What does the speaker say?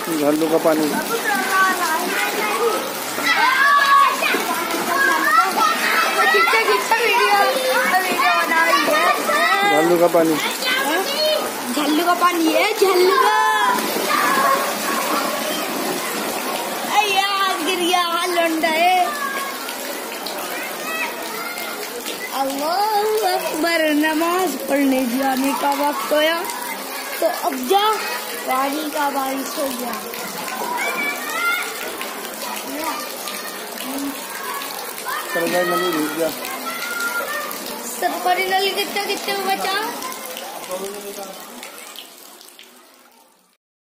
झल्लू का पानी। झल्लू का पानी, झल्लू का पानी है, झल्लू का। यार गिर गया लौंडा है। अल्लाहू अकबर, नमाज पढ़ने जाने का वक्त होया तो अब जा, पानी का बारिश हो गया। सरकारी नली भीग गया। सरकारी नली कितना बचा।